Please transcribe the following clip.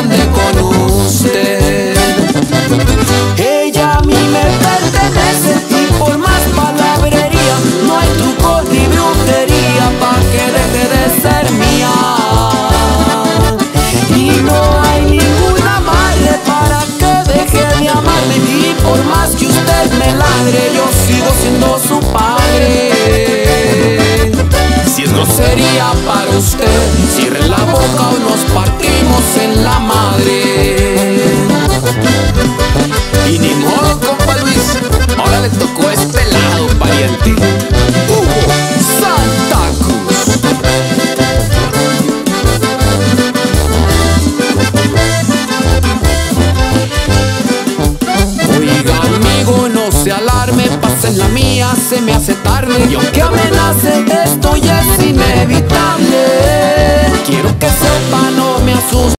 ande con usted. Ella a mí me pertenece y por más palabrería no hay truco ni brujería pa' que deje de ser mía. Y no hay ningún amarre para que deje de amarme. Y por más que usted me ladre, yo sigo siendo su padre. Si es grosería para usted, cierre la boca o nos partimos en la madre. Y ni modo, compa Luis, ahora le tocó este lado, pariente. Hugo Santa Cruz. Oiga, amigo, no se alarme, pase en la mía, se me hace tarde. Y aunque amenace, esto ya es inevitable.